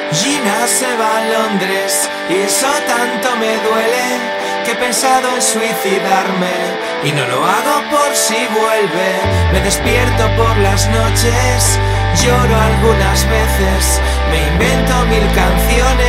Gina se va a Londres y eso tanto me duele que he pensado en suicidarme y no lo hago por si vuelve. Me despierto por las noches, lloro algunas veces, me invento 1000 canciones